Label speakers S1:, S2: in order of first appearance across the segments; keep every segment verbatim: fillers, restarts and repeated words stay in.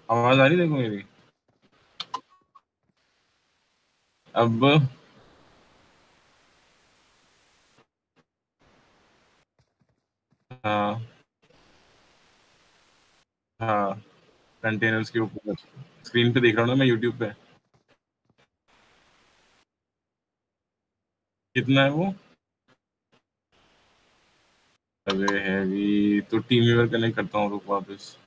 S1: आवाज आ रही देखो मेरी। अब हाँ हाँ, कंटेनर्स के ऊपर स्क्रीन पे देख रहा हूँ ना मैं यूट्यूब पे। कितना है वो? अरे हैवी तो टीम व्यूअर कनेक्ट करता हूँ, रुक वापस।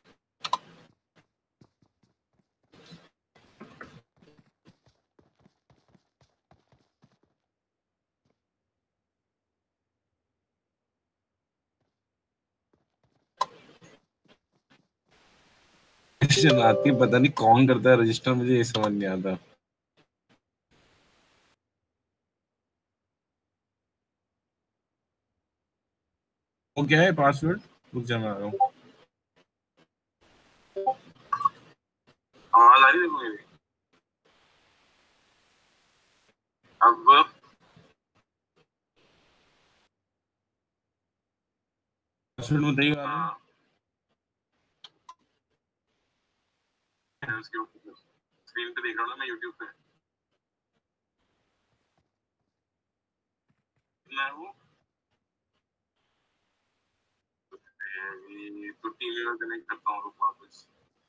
S1: शनाती पता नहीं कौन करता है रजिस्टर, मुझे ये समझ नहीं आता। वो क्या है पासवर्ड? रुक जा, मैं आ रहा हूँ। आवाज आ रही देखो मेरी। अब पासवर्ड बताइए वाले। उसके ऊपर स्क्रीन पे देख रहा हूँ ना मैं यूट्यूब पे। कितना है वो? हैवी तो टीम व्यूअर कनेक्ट करता हूँ, रुक वापस।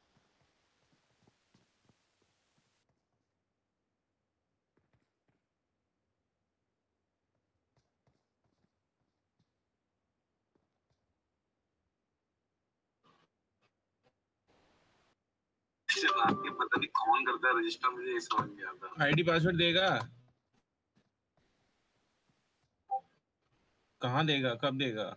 S1: शनाती पता नहीं कौन करता है रजिस्टर, मुझे ये समझ नहीं आता। आईडी पासवर्ड देगा? कहाँ देगा, कब देगा?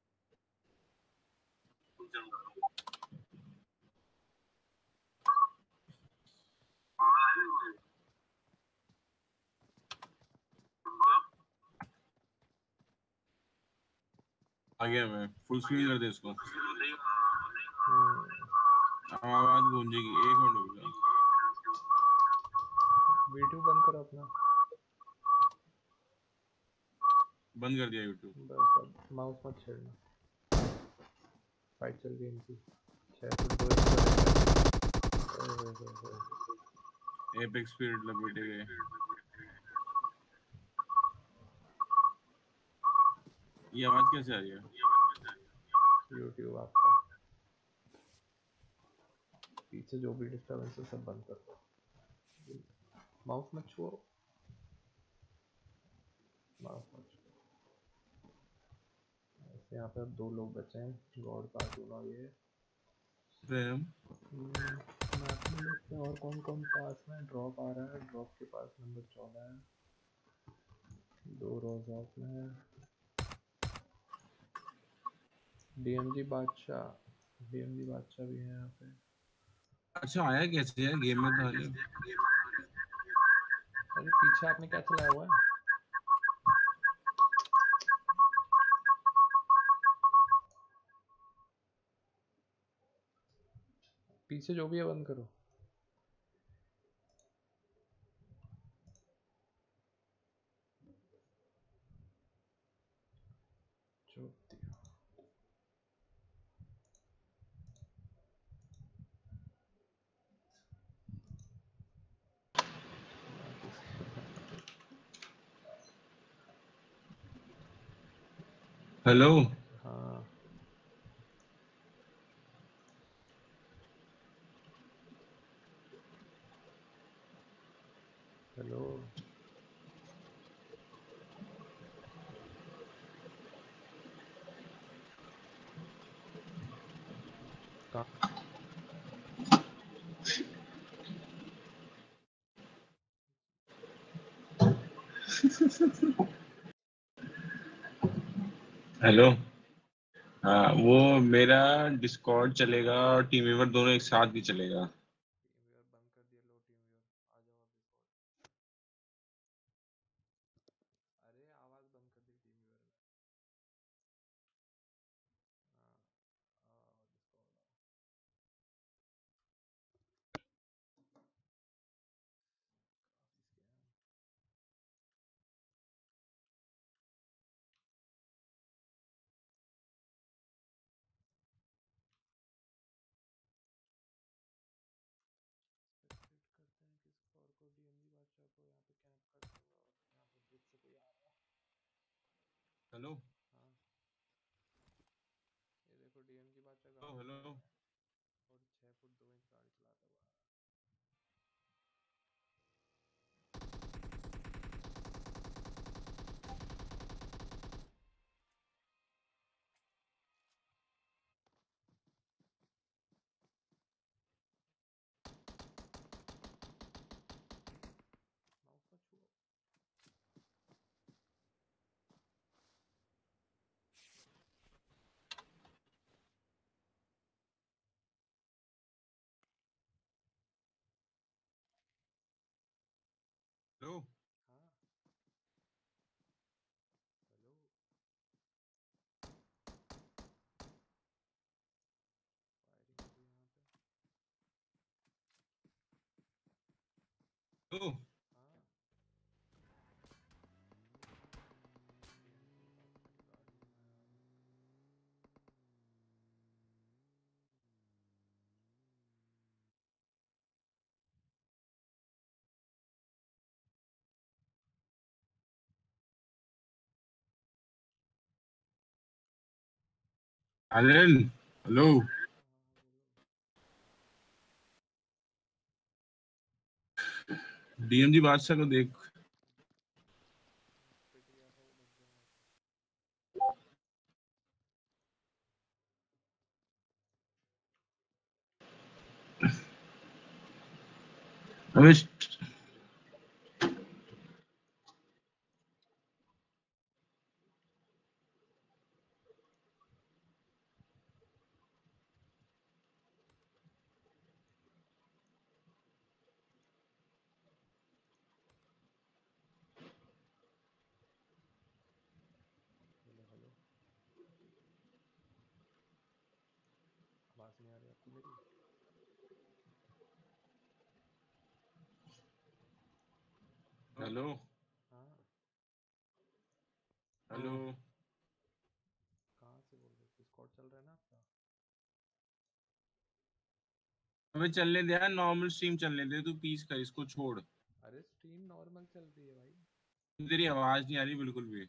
S1: आ गया मैं, फुल स्क्रीन कर दे इसको।
S2: हम्म,
S1: आवाज गूंजेगी, एक मिनट रुक जा।
S2: वीडियो बंद करो अपना।
S1: बंद कर दिया यूट्यूब।
S2: बस अब माउस मत छेड़ना। फाइट चल रही है इनकी। छह फुट दो इंच का डिफरेंस। ओए होए होए होए।
S1: एपेक्स स्पिरिट लपेटे गए। ये आवाज कैसे आ रही है?
S2: यूट्यूब आपका। पीछे जो भी डिस्टर्बेंस है सब बंद कर दो। माउस मत छुओ। माउस मत छुओ। ऐसे यहाँ पे अब दो लोग बचे हैं, गॉड कार्टून और ये।
S1: प्रेम।
S2: मैप में देखते हैं और कौन कौन पास में। ड्रॉप आ रहा है, ड्रॉप के पास नंबर चौदह है। दो रोज ऑफ में है। डीएमजी बादशाह। डीएमजी बादशाह भी है यहाँ पे।
S1: अच्छा, आया कैसे है गेम में तो हाले?
S2: अरे पीछे आपने क्या चलाया हुआ है? पीछे जो भी है बंद करो। चोप दिया।
S1: हेलो।
S2: हाँ हेलो। कहाँ?
S1: हेलो। हाँ, वो मेरा डिस्कॉर्ड चलेगा और टीम व्यूअर दोनों एक साथ भी चलेगा।
S2: टीम व्यूअर बंद कर दिया। लो टीम व्यूअर आ जाओ अब डिस्कॉर्ड। अरे आवाज बंद कर दी टीम व्यूअर में। हाँ आओ डिस्कॉर्ड आओ। काफी स्कैम।
S1: हेलो
S2: हाँ ये देखो डीएम की बात है,
S1: हेलो
S2: गाड़ी
S1: हेलो
S2: चला रहा है और छः फुट दो इंच गाड़ी चलाता हुआ आ रहा है। माउस मत छुओ।
S1: हेलो
S2: हाँ हेलो फायरिंग हो रही है यहाँ पे।
S1: हेलो
S2: हाँ डीएम की बात कर, गाड़ी में मैं आ रहा हूँ।
S1: एलन हेलो
S2: हाँ हाँ बोलो।
S1: डीएमजी बादशाह को देख।
S2: पिट गया था वो बच गया मैं तो।
S1: अबे
S2: हेलो हेलो आवाज़ नहीं आ रही आपको मेरी?
S1: हेलो
S2: हाँ
S1: हेलो
S2: कहाँ से बोल रहे हो? स्क्वाड चल रहा है ना आपका?
S1: अबे चलने दे यार, नॉर्मल स्ट्रीम चलने दे, तू पीस कर इसको छोड़।
S2: अरे स्ट्रीम नॉर्मल चल रही है भाई।
S1: तेरी आवाज नहीं आ रही बिल्कुल भी।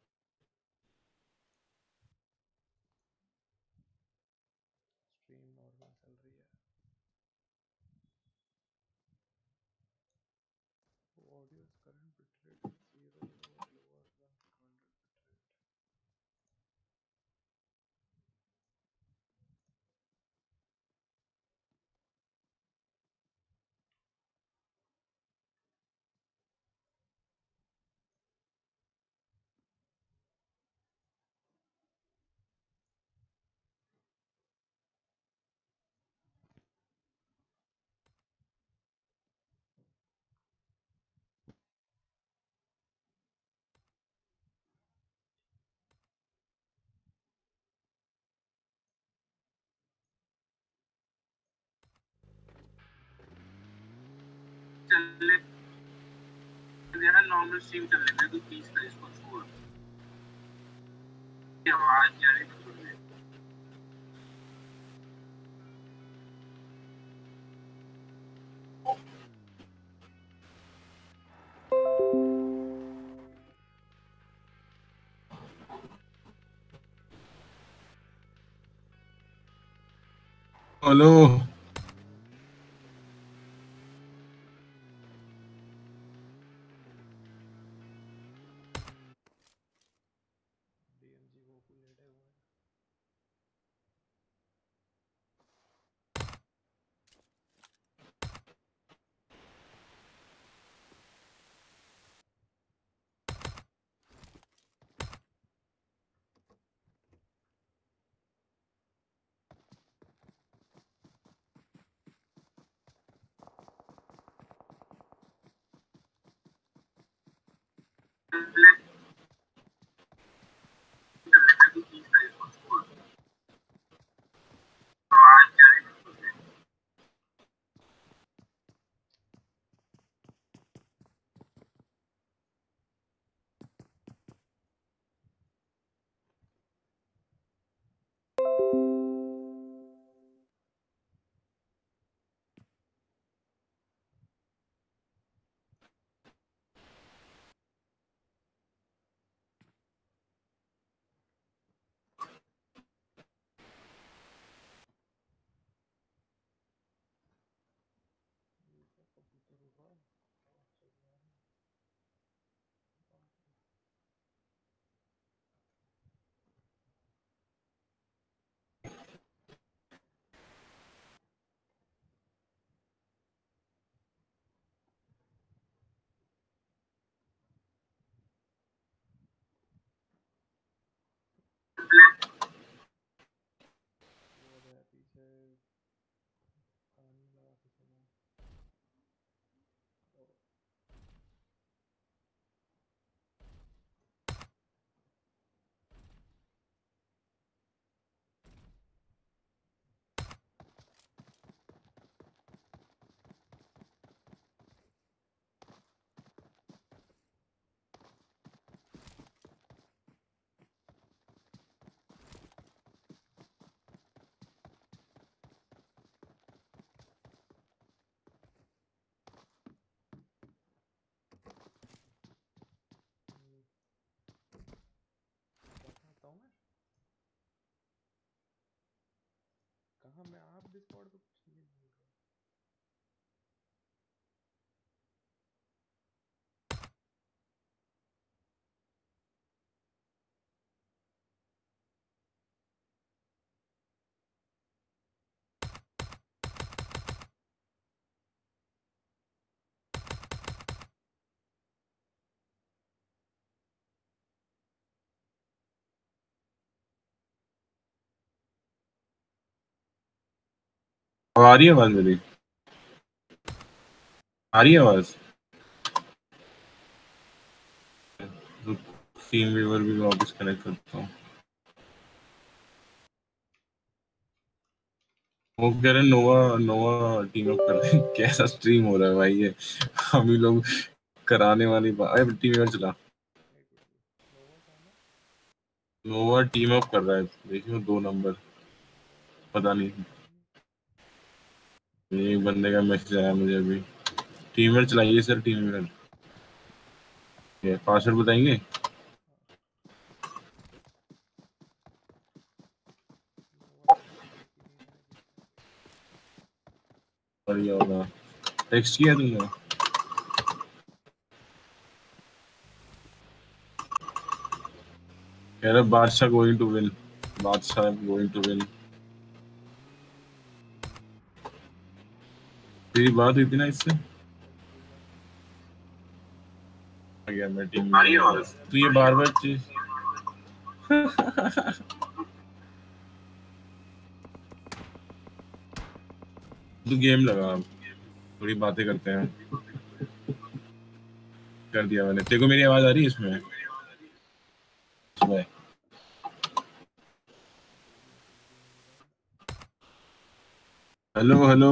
S2: स्ट्रीम नॉर्मल चल रही है। Audio's current bitrate is zero or lower than recommended bitrate.
S1: चलने दे यार, नॉर्मल स्ट्रीम चलने दे, तू पीस कर इसको छोड़। आवाज नहीं आ रही बिल्कुल भी। हेलो
S2: D M G वो को लेटे हुए हैं। हाँ मैं आप डिस्कॉर्ड पे कुछ नहीं बोल रहा।
S1: अब आ रही है आवाज मेरी? आ रही है आवाज? टीम व्यूअर भी वापस कनेक्ट करता हूँ। वो कह रहे नोवा नोवा टीम अप कर रहे हैं। कैसा स्ट्रीम हो रहा है भाई ये? हम ही लोग कराने वाली बात। टीम अप चला।
S2: नोवा कौन है?
S1: नोवा टीम अप कर रहा है, देखियो दो नंबर। पता नहीं, एक बंदे का मैसेज आया मुझे अभी। टीम चलाइए सर, टीम पासवर्ड बताएंगे? बढ़िया होगा। टेक्स्ट किया तुमने? कह रहा Badshah going to win, Badshah going to win. तेरी बात हुई थी ना इससे? आ गया मैं टीम में। तू ये बार बार चीज तू गेम लगा, थोड़ी बातें करते हैं। कर दिया मैंने। तेरे को मेरी आवाज आ रही है इसमें? Hello hello.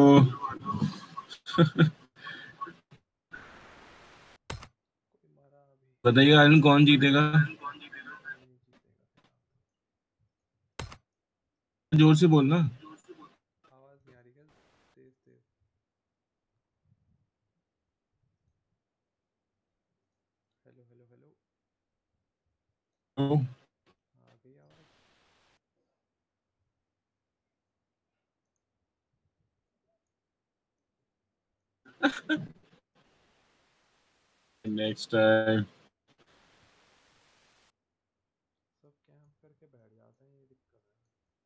S1: बताइए आयरन कौन जीतेगा? जोर से बोलना।
S2: आवाज नहीं आ रही क्या? तेज तेज। Hello hello hello.
S1: ओ,
S2: आ गई आवाज?
S1: Next time.
S2: सब कैंप करके बैठ जाते हैं, ये दिक्कत है।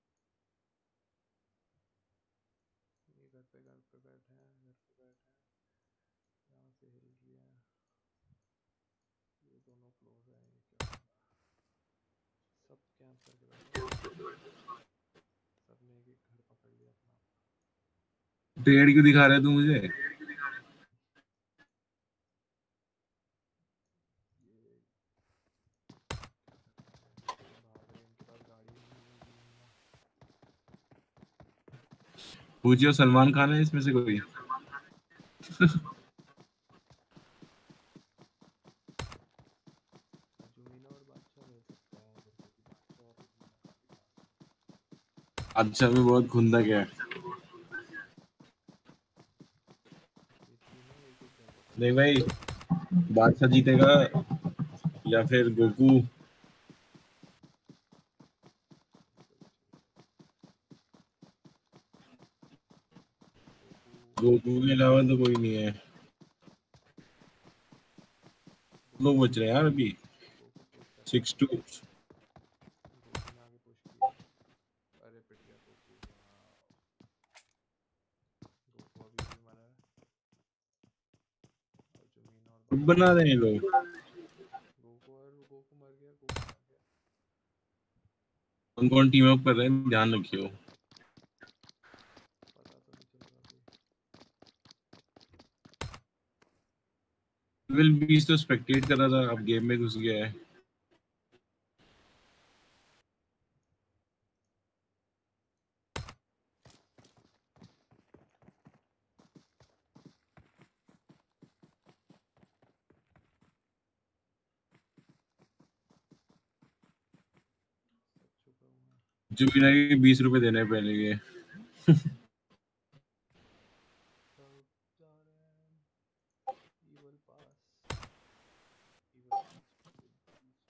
S2: ये घर पे घर पे बैठे हैं, घर पे बैठे हैं, यहाँ से हिल गया है। ये दोनों क्लोज हैं, ये क्या हो रहा है? सब कैंप करके बैठे हैं, सबने एक एक घर पकड़ लिया अपना।
S1: पेड़ क्यों दिखा रहा है तू मुझे?
S2: ये क्या करते हैं, ये भाग रहे हैं, इनके पास गाड़ी भी नहीं है, ये भी नहीं है।
S1: पूछियो सलमान खान है इसमें से कोई?
S2: जुमीना और बादशाह मिल सकते हैं इधर, क्योंकि बादशाह और जुमीना काफी पास है।
S1: अच्छा में बहुत खुंदक है।
S2: ये तीनों एक एक घर पकड़
S1: नहीं
S2: लिए
S1: भाई,
S2: इन्होंने।
S1: बादशाह जीतेगा या फिर गोकू?
S2: इससे कुछ नहीं पता। गोकू
S1: गोकू के अलावा तो कोई नहीं है। लोग
S2: गोकू
S1: बच रहे हैं यार अभी।
S2: गोकू पुश करेगा
S1: सिक्स
S2: ना।
S1: टू।
S2: गोकू ने आगे पुश किया। अरे पिट गया गोकू। वाह, गोकू अभी भी मरा है। और जुमीना और बादशाह
S1: बना
S2: भी।
S1: रहे हैं लोग।
S2: गोकू और गोकू मर गया, गोकू मर गया।
S1: कौन कौन टीम अप कर रहे हैं ध्यान रखियो।
S2: पता तो नहीं चल रहा अभी।
S1: विल बीस तो स्पेक्टेट कर रहा था, अब गेम में घुस गया है।
S2: सब छुपे हुए हैं।
S1: जो भी ना बीस रुपए देने हैं पहले के।
S2: सब जा रहे हैं। Evil pass, evil pass, evil pass.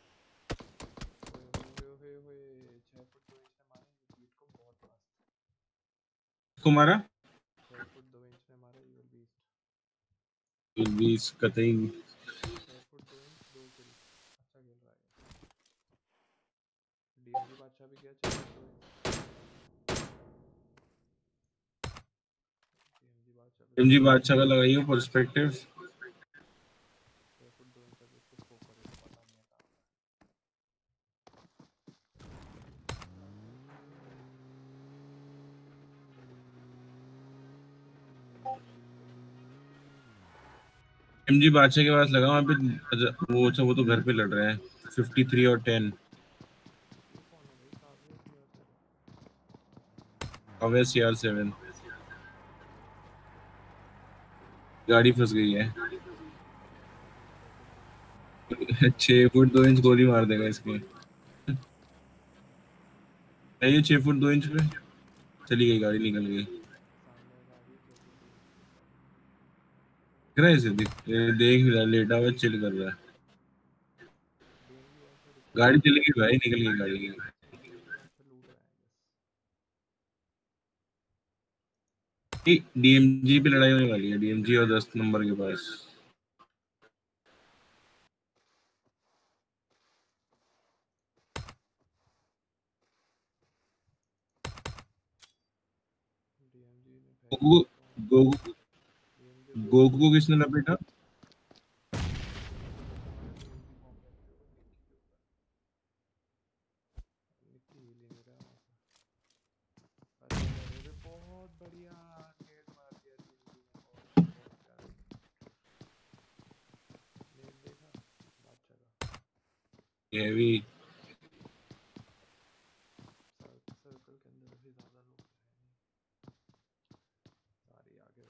S2: ओए होए होए होए होए, छह फुट दो इंच ने मारे, ये बीट को बहुत मस्त।
S1: को मारा
S2: छह फुट दो इंच ने मारा ईवल बीस्ट।
S1: बीस कतई
S2: छह फुट दो इंच दो किल। अच्छा खेल रहा है। डीएमजी बादशाह भी गया छह फुट दो इंच। डीएमजी बादशाह पे
S1: एमजी
S2: स्कोप
S1: बादशाह का लगाइए पर्सपेक्टिव।
S2: छह फुट दो इंच अभी उसको स्कोप करे तो पता नहीं है कहाँ पे।
S1: एमजी बादशाह के पास लगा वहाँ पे। वो अच्छा वो तो घर पे लड़ रहे हैं। फिफ्टी थ्री और टेन।
S2: ये कौन है भाई? Kavya CR seven.
S1: Kavya CR seven. गाड़ी फंस गई है।
S2: छह फुट दो इंच पे है गाड़ी।
S1: छह फुट दो इंच गोली मार देगा इसके। है ये छह फुट दो इंच पे। चली गई गाड़ी निकल गई।
S2: सामने गाड़ी है छह फुट दो इंच के ऊपर।
S1: दिख रहा है इसे दिख देख रहा है, लेटा हुआ चिल कर रहा है।
S2: डीएमजी बादशाह दिख रहा है
S1: गाड़ी
S2: मेरे
S1: चली
S2: को।
S1: गई भाई निकल गई गाड़ी की।
S2: डीएमजी बादशाह लूट रहा है बस।
S1: डीएमजी पे लड़ाई होने वाली है डीएमजी और दस नंबर के पास।
S2: डीएमजी ने फेंका
S1: गोकू
S2: है इसको।
S1: गोकू
S2: डीएमजी अभी
S1: गोकू
S2: ऊपर
S1: को
S2: है।
S1: किसने लपेटा।
S2: गोकू ने लपेटा हमारा डीएमजी फॉर्म करते हुए निक्की के ऊपर। निक्की हिल ही नहीं रहा वहां से। अरे अरे अरे बहुत बढ़िया नेट मार दिया डीएमजी ने। बहुत बहुत प्यारा नेट देखा बादशाह का।
S1: ये भी
S2: सर्कल सर्कल के अंदर अभी ज्यादा लोग तो है नहीं। सारी आगे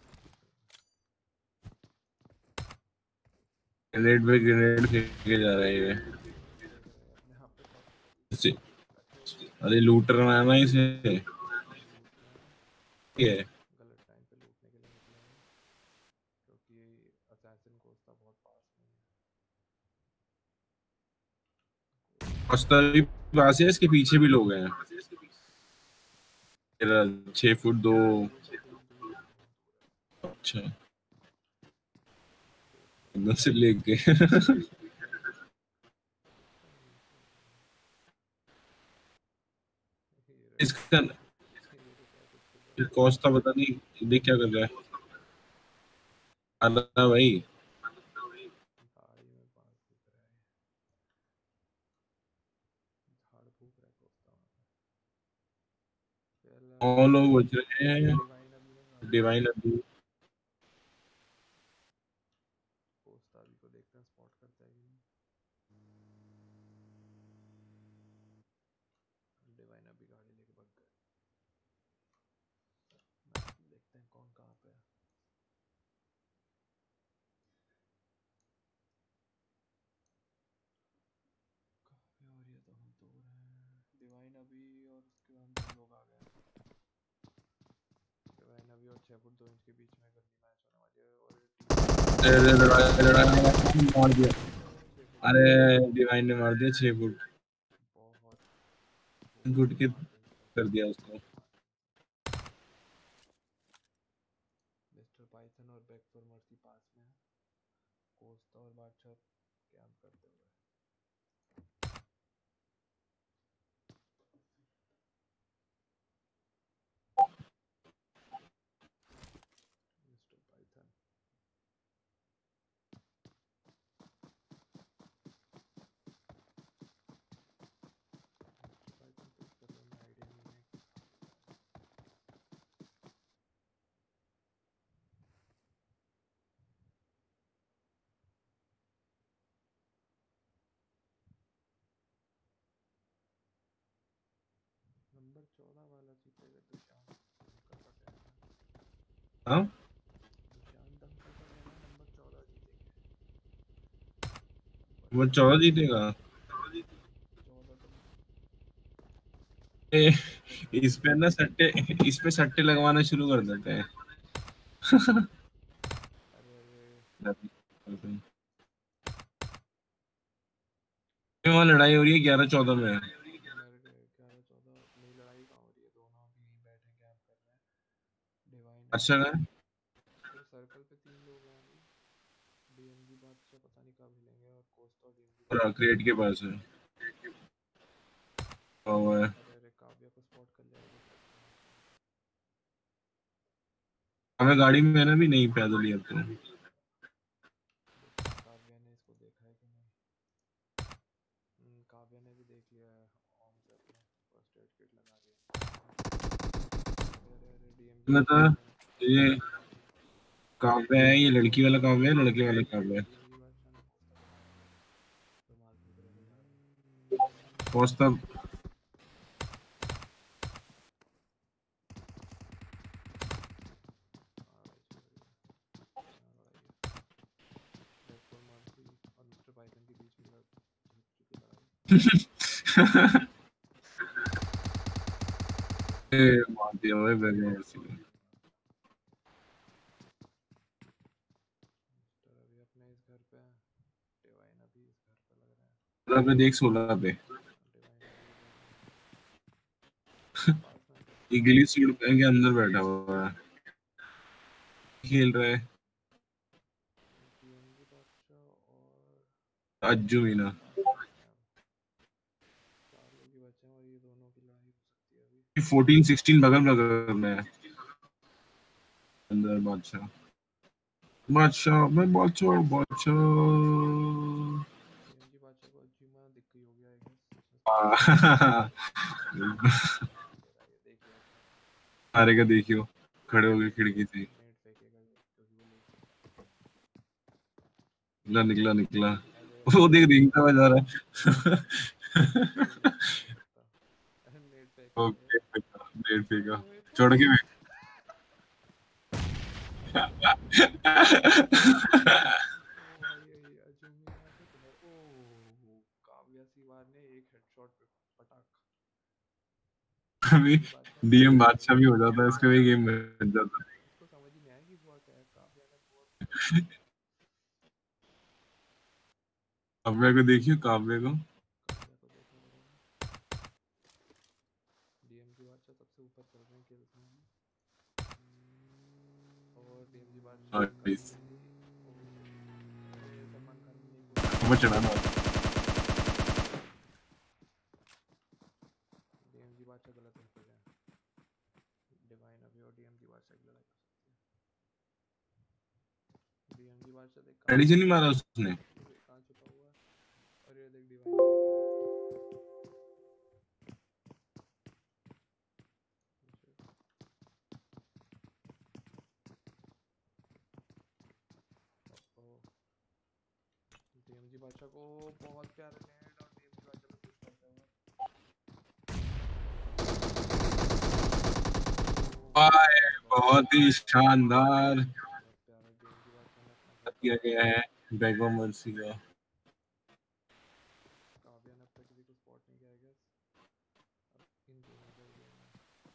S1: ग्रेनेड पे ग्रेनेड फेंके जा रहे हैं
S2: ग्रेनेड फेंक रहे हैं अपने आप पे कॉपी करी।
S1: ये।
S2: बैठो
S1: अरे लूटर में आना इसे।
S2: लूट रहे हैं।
S1: ये
S2: गलत टाइम पे लूटने के लिए निकले हैं ये, क्योंकि असैसिन कोस्टा बहुत पास में है।
S1: रास्ता भी पास है इसके पीछे भी लोग हैं। तेरा छह फुट दो।
S2: ये तो दूर दूर है, बहुत दूर है।
S1: अच्छा
S2: देख लो
S1: एकदम से लेके
S2: ऊपर नीचे है। ये रहे
S1: इसका
S2: ये रुका है कुछ किलों पे।
S1: कोस्टा पता नहीं देख क्या कर रहा है। आना भाई।
S2: गाड़ी में पास दिख रहा है। झाड़ फूक रहा है कोस्टा वहाँ पे।
S1: और
S2: पहला
S1: लोग बच रहे हैं।
S2: डिवाइन अभी ने गाड़ी
S1: डिवाइन
S2: निकाली।
S1: अभी
S2: कोस्टा अभी को देखते हैं स्पॉट करता है कि नहीं। डिवाइन अभी गाड़ी लेके भाग गए। देखते हैं कौन कहाँ पे है। काफी और ये तो हम दूर हैं। डिवाइन अभी और उसके बाद दो लोग आ गए। डिवाइन अभी और छह फुट दो इंच के बीच में गंदी मैच होने वाली है और टीम
S1: अरे लड़ाई लड़ाई मार दिया।
S2: छह फुट दो
S1: अरे
S2: इंच पे
S1: डिवाइन ने मार दिया छह फुट।
S2: बहुत
S1: घुट
S2: बहुत
S1: के
S2: मार्जिन से
S1: कर दिया उसको।
S2: बहुत मार्जिन से। मिस्टर पाइथन और बैक फॉर मर्सी पास में है। कोस्टा और बादशाह कैंप करते हुए। Mister python mister python push कर रहे हैं। हमें आइडिया नहीं है कि कहाँ पे क्या है। नंबर चौदह वाला जीतेगा। दुशांत अंकल का कहना है।
S1: हाँ
S2: दुशांत अंकल का कहना है नंबर चौदह जीतेंगे।
S1: वो
S2: बट
S1: चौदह जीतेगा।
S2: चौदह तो
S1: ए,
S2: चेक
S1: इस
S2: करते
S1: पे
S2: हैं।
S1: ना सट्टे इस पे सट्टे लगवाना शुरू कर देते हैं।
S2: अरे अरे
S1: वहाँ लड़ाई हो रही है ग्यारह चौदह में।
S2: मेरे को ग्यारह चौदह नहीं लड़ाई कहाँ हो रही है। दोनों अभी यहीं बैठे कैंप कर रहे हैं। डिवाइन है
S1: अच्छा है।
S2: फिर सर्कल पे तीन लोग हैं अभी। डीएमजी बादशाह पता नहीं कब हिलेंगे और कोस्टा और डीएमजी
S1: और
S2: बादशाह।
S1: क्रिएट के पास है और
S2: अरे अरे काव्या को स्पॉट कर लिया इधर करके मस्त है।
S1: हमें गाड़ी में मैंने भी नहीं पैदल ही अब तो।
S2: देखते हैं काव्या ने इसको देखा है कि नहीं। हम्म, काव्या ने भी देख लिया है। ओम सर ने फर्स्ट एड किट लगा दिया। अरे अरे अरे डीएमजी
S1: मैं तो
S2: बादशाह ने
S1: ये
S2: डीएमजी
S1: काव्य है, ये लड़की वाला काव्य है, लड़के वाला काव्य है।
S2: डीएमजी बादशाह ने कोस्टा को मार दिया। तो मार्किंग पे लेके जा रहा है।
S1: पहुंचता
S2: हाँ भाई चल रही है। क्या लड़ाई है। डेडपुल मर्सी और मिस्टर पाइथन के बीच में लड़ जीत चुकी लड़ाई।
S1: ए, मार दिया भाई बैकग्राउंड से।
S2: मिस्टर अभी अपने इस घर पे है। डिवाइन अभी इस घर पे लग रहा है।
S1: सोलह पे देख, सोलह पे
S2: डिवाइन अभी इधर है पास में।
S1: ये गिली सूट पहन के अंदर बैठा हुआ है, खेल रहा है
S2: डीएमजी बादशाह और
S1: अज्जू मीना।
S2: चार लोग बचे हैं अब। चार लोग ही बचे हैं और ये दोनों की लड़ाई हो सकती है अभी।
S1: फोर्टीन सिक्सटीन बगल बगल में है। अंदर बादशाह, बादशाह मैं बादशाह बादशाह।
S2: डीएमजी बादशाह को अजीमा दिख गई होगी आई गेस।
S1: आ,
S2: ले रहा है ये देख लिया उसने।
S1: सारे का देखियो, खड़े हो गए खिड़की से।
S2: नेट फेंकेगा ये क्योंकि वो लेट सकता है।
S1: निकला निकला निकला।
S2: अरे
S1: वो
S2: अरे
S1: देख
S2: अरे
S1: देखता हुआ जा रहा है।
S2: ये नहीं सकता ये नहीं सकता। अरे नेट फेंकेगा ये।
S1: ओके, डेढ़ फेंका,
S2: ओए
S1: छोड़ के मैं।
S2: ओ भाई ये अजूमी ना से किधर ओ काव्या सीवार ने एक हेडशॉट पे पटाख।
S1: अभी
S2: डीएमजी बादशाह ने
S1: डीएम
S2: दो
S1: बादशाह भी हो जाता है, इसका भी गेम बन जाता है।
S2: इसको समझ ही नहीं आया कि हुआ क्या है। काव्या ने बहुत
S1: काव्या को देखियो, काव्या को।
S2: काव्या को देखना पड़ेगा। डीएमजी बादशाह सबसे ऊपर चल रहे हैं किल्स में अभी। और डीएमजी बादशाह
S1: नाइस।
S2: ओ अरे सलमान खान ने नहीं बोला।
S1: वो चढ़ाना।
S2: डीएमजी बादशाह गलत जगह पे है। डिवाइन अभी और डीएमजी बादशाह की लड़ाई हो सकती है। डीएमजी बादशाह देख कहाँ
S1: एडिशन
S2: छुपा
S1: नहीं
S2: हुआ
S1: मारा
S2: है।
S1: उसने।
S2: ये देख कहाँ छुपा हुआ है। और ये देख डिवाइन को देख रहा है। डीएमजी बादशाह को बहुत प्यारे नेड और डीएमजी बादशाह पे पुश करते हुए।
S1: वाह,
S2: बहुत
S1: बहुत ही शानदार
S2: बहुत प्यारा डीएमजी बादशाह ने अपना घर
S1: किया
S2: बचा
S1: गया
S2: लिया।
S1: है बैग ऑफ मर्सी का।
S2: काव्या ने अब तक किसी को स्पॉट नहीं किया गेस। अब इन दोनों का ही गेम है।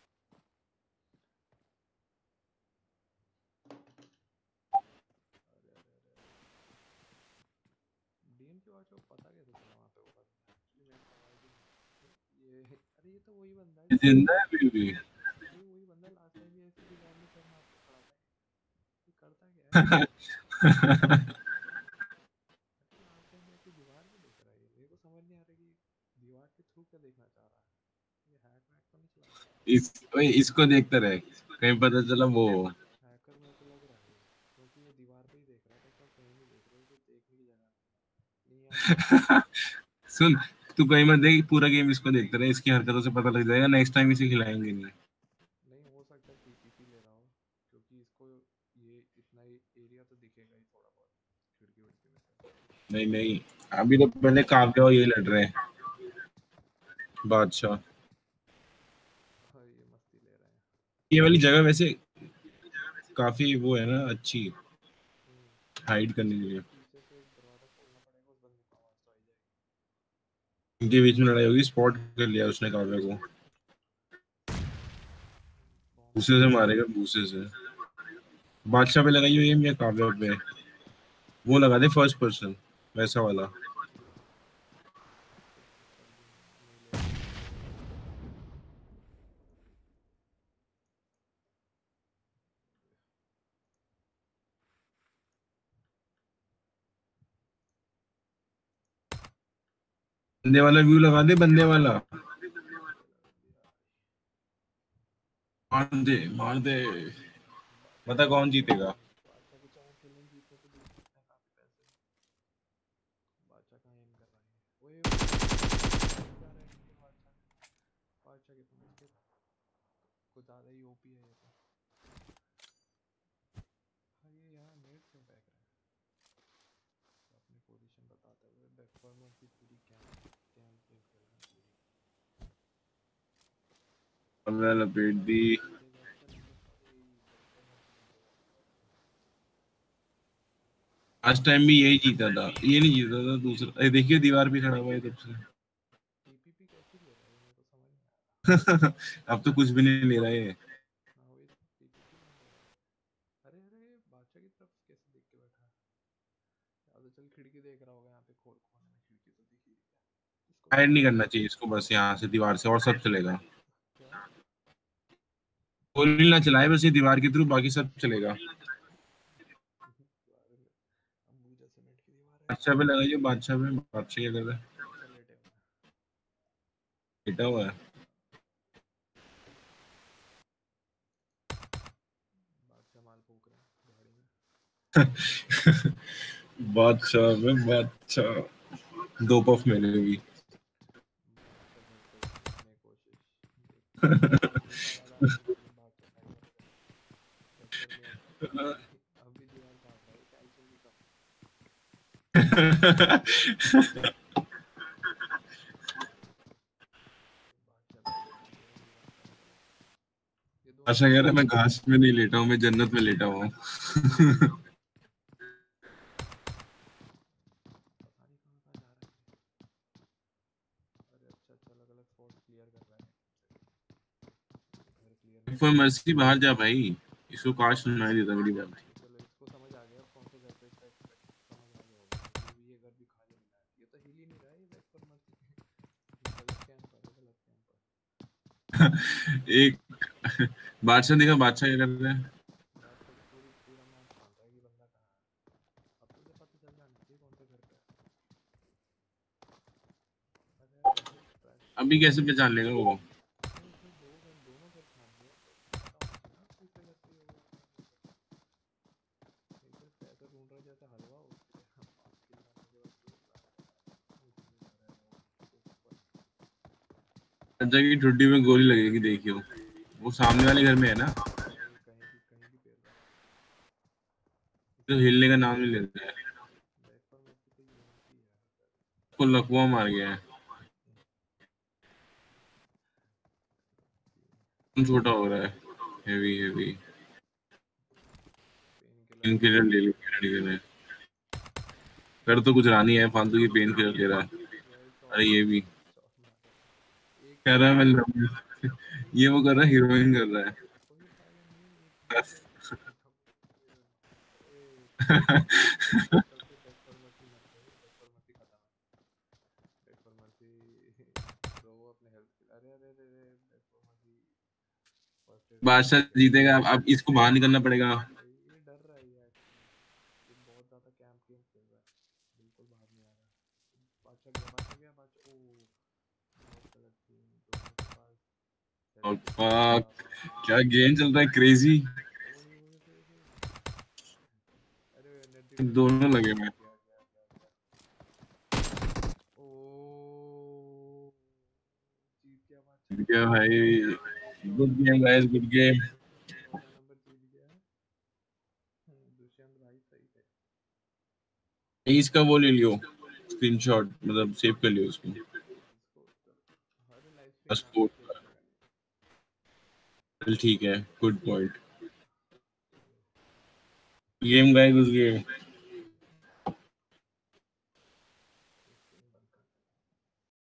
S2: अरे अरे अरे अरे डीएमजी बादशाह को पता कैसे चला वहाँ पे वो बंदा है एक्चुअली मेरे को समझ ही नहीं आया। ये अरे ये तो वही बंदा है जिसने
S1: जिंदा है अभी भी।
S2: ये वही बंदा लास्ट टाइम भी ऐसी दीवार में सर मार के खड़ा था ये। ये करता क्या है। अरे लास्ट टाइम ऐसी दीवार में देख रहा है ये। मेरे को समझ नहीं आ रहा कि दीवार के थ्रू क्या देखना चाह रहा है। ये हैक वैक तो नहीं चला रहा है।
S1: इस ओए, इसको देखता रहे, कहीं पता चला वो।
S2: हैकर मेरे को लग रहा है ये क्योंकि ये दीवार पे ही देख रहा था सब कहीं नहीं देख रहे थे देखने की जगह नहीं है यहाँ पे।
S1: सुन, तू कहीं मत देख, पूरा गेम इसको देखता रहे, इसकी हरकतों से पता लग जाएगा, नेक्स्ट टाइम इसे खिलाएंगे नहीं।
S2: नहीं हो सकता है टीपीपी ले रहा हो क्योंकि इसको ये इतना ही एरिया तो दिखेगा ही थोड़ा बहुत खिड़की विड़की में से।
S1: नहीं नहीं, अभी तो पहले काव्या और ये लड़ रहे हैं, बादशाह।
S2: हाँ ये मस्ती ले रहे हैं।
S1: ये वाली जगह वैसे काफी वो है ना, अच्छी
S2: हम्म
S1: हाइड करने के लिए।
S2: पीछे से एक दरवाजा खोलना पड़ेगा उस बंदे को आवाज तो आ ही जाएगी।
S1: इनके बीच में लड़ाई होगी, स्पॉट कर लिया उसने काव्या को।
S2: बॉम्ब
S1: भूसे से मारेगा, भूसे से। बादशाह पे लगाई हुई है या काव्या पे? वो लगा दे फर्स्ट पर्सन, वैसा वाला।
S2: फिर तो कर दूंगा नहीं ले रहा
S1: बंदे वाला व्यू लगा दे, बंदे वाला मार दे मार दे। बता कौन जीतेगा?
S2: बादशाह की चार किलें जीतने तो जीत सकते हैं काफी पैसे। बादशाह कहाँ एम कर रहा है? ओए ओए जा रहा है इंडिया बादशाह। बादशाह के तुम इसके कुछ ज्यादा ही ओपी है ये तो। हाँ ये यहाँ नेट क्यों फेंक रहा है? तो अपनी पोजीशन बताते हुए बैक फॉर्मर की पूरी कैंप कैंप प्लेस कर रहा है पूरी।
S1: हमने लपेट दी।
S2: जीतेगा अच्छा नंबर सारे यही बैक फॉर्मर की जीतेगा नंबर।
S1: लास्ट टाइम भी यही जीता था, ये नहीं जीता था दूसरा। अरे देखिए दीवार पे खड़ा हुआ है तब से।
S2: टीपीपी कैसी ले रहा है ये मेरे को समझ नहीं आ रहा।
S1: अब तो कुछ भी नहीं ले रहा है।
S2: हाँ वही तो टीपीपी नहीं ले रहा है। अरे अरे ये बादशाह की तरफ कैसे देख के बैठा है? या तो चल खिड़की देख रहा होगा यहाँ पे खोल कोने में खिड़की तो दिख ही रही है। इसको
S1: हाइड
S2: पता
S1: नहीं
S2: नहीं
S1: करना
S2: है
S1: चाहिए इसको, बस यहाँ से दीवार से और सब चलेगा।
S2: क्या।
S1: गोली ना चलाए बस ये दीवार के थ्रू, बाकी सब चलेगा।
S2: दीवार अंबुजा सीमेंट की दीवार है
S1: बादशाह पे लगाइए, बादशाह पे। बादशाह क्या कर रहा है?
S2: बादशाह लेटे हुए हैं।
S1: लेटा हुआ है।
S2: बादशाह माल फूक रहे हैं गाड़ी में।
S1: बादशाह में बादशाह। दो पफ मेरे भी।
S2: बादशाह घर पे घुसने की कोशिश। देखते हैं अल्फा वाला अभी मतलब बादशाह साइबर पे चेक कर लिया उसने। अभी अभी दीवार काट रहा है कैल्शियम की कमी। बादशाह बैठ गया अभी और दीवार काट रहा है। ये दोनों
S1: आशा कह रहा
S2: दोनों
S1: है मैं घास में नहीं लेटा हूँ, मैं जन्नत में लेटा हुआ हूँ।
S2: पता नहीं कहाँ कहाँ जा रहा है ये। अरे अच्छा अच्छा अलग अलग स्पॉट क्लियर कर रहा है ये घर क्लियर नहीं
S1: फॉर
S2: कर रहा है।
S1: मर्सी बाहर जा भाई, इसको काश सुनाई देता मेरी बात।
S2: ये चलो इसको समझ आ गया अब कौन से घर पे इसका एक्सपेक्ट समझ आ गया होगा ये भी ये घर भी खाली मिला है। ये तो हिल ही नहीं रहा है ये बैक पर मर्सी। गलत कैंप पर है गलत कैंप पर।
S1: एक बादशाह देखा, बादशाह क्या कर रहा है?
S2: बादशाह तो पूरी पूरा मैप छान रहा है कि बंदा कहाँ है। अब तो उसे पता चल जाना चाहिए कौन से घर पे है। अरे अरे अरे ट्रैश।
S1: अभी कैसे पहचान लेगा वो?
S2: नहीं उसने दो घर दोनों घर छान लिए तो उसको पता होना चाहिए ना तीसरे घर पे ये हुआ होगा या नहीं हुआ। ये सिर्फ पैसा ढूंढ रहा है जैसे हलवा उसके लिए। पाँच किल लाने के बाद जो ला रहा है वो घूम रहा है वो ऊपर।
S1: सज्जा की ठुड्डी में गोली लगेगी देखियो। वो सामने वाले घर में है ना?
S2: अरे ये कहीं भी कहीं भी पेल रहा है।
S1: तो
S2: इसको
S1: हिलने का नाम नहीं लेता है।
S2: बैक पर मर्सी तो यूएमपी है सर।
S1: उसको लकवा मार गया है। कौन छोटा हो रहा है? Heavy heavy.
S2: Pain
S1: pain
S2: killer ले
S1: किलर
S2: लिया
S1: ले ली। कर तो कुछ रानी है, फालतू की पेन किलर ले रहा है।
S2: भाई
S1: अरे
S2: शॉट
S1: ये
S2: मार
S1: भी
S2: शॉट मार एक
S1: कह
S2: किल
S1: रहा है
S2: है।
S1: मैं लव- ये वो कर रहा है, हीरोइन कर रहा है।
S2: कोई पागल नहीं है एक किल है खत्म हीरोइन मार। ओए तब तक तब तक के बैक पर मर्सी मर गए बैक पर मर्सी खत्म है। बैक पर मर्सी रो अपने हेल्थ के अरे अरे अरे बैक पर मर्सी फर्स्ट एड करके
S1: बादशाह
S2: मर गया।
S1: जीतेगा। अब अब इसको बाहर निकलना पड़ेगा।
S2: भाई ये डर रहा है ये एक्चुअली। ये बहुत ज्यादा कैंप गेम खेल रहा है बिल्कुल बाहर नहीं आ रहा है। बादशाह गया बादशाह गया बादशाह ओ बहुत गलत सीन दोनों के पास
S1: और
S2: सेल्फ डिफेंस के
S1: fuck,
S2: अलावा।
S1: क्या गेम चल रहा है क्रेजी।
S2: ओए ओए ओए ओए अरे नेट डिफेंस गया
S1: दोनों लगे हुए हैं।
S2: गया गया गया गया। ओ जीत गया बादशाह।
S1: जीत गया भाई। Good game guys, good game.
S2: चौदह नंबर जीत गया है। हम्म, दुष्यंत भाई सही थे।
S1: इसका वो ले लियो, स्क्रीनशॉट, मतलब सेव कर लियो उसको।
S2: इसको तो हर लाइव स्ट्रीम में
S1: स्कोर।
S2: आके सेव करेगा नहीं।
S1: चल ठीक है, गुड पॉइंट।
S2: चलो
S1: गेम गाइस, गुड गेम।